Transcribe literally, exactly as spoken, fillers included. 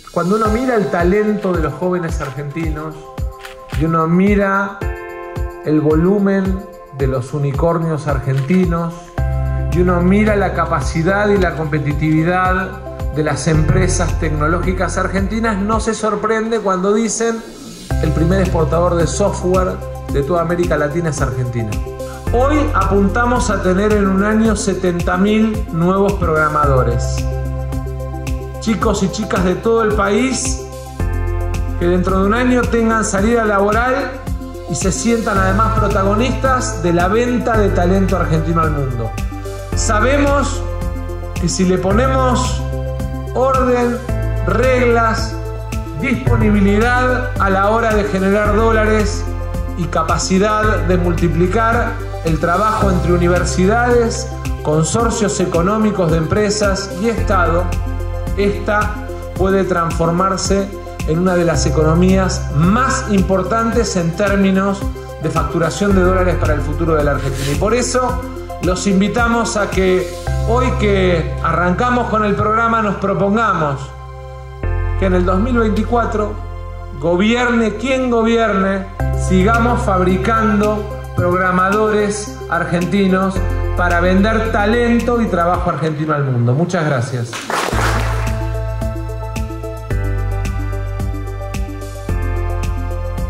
Cuando uno mira el talento de los jóvenes argentinos y uno mira el volumen de los unicornios argentinos y uno mira la capacidad y la competitividad de las empresas tecnológicas argentinas, no se sorprende cuando dicen el primer exportador de software de toda América Latina es Argentina. Hoy apuntamos a tener en un año setenta mil nuevos programadores. Chicos y chicas de todo el país que dentro de un año tengan salida laboral y se sientan además protagonistas de la venta de talento argentino al mundo. Sabemos que si le ponemos orden, reglas, disponibilidad a la hora de generar dólares y capacidad de multiplicar el trabajo entre universidades, consorcios económicos de empresas y Estado, esta puede transformarse en una de las economías más importantes en términos de facturación de dólares para el futuro de la Argentina. Y por eso los invitamos a que hoy que arrancamos con el programa nos propongamos que en el dos mil veinticuatro, gobierne quien gobierne, sigamos fabricando programadores argentinos para vender talento y trabajo argentino al mundo. Muchas gracias.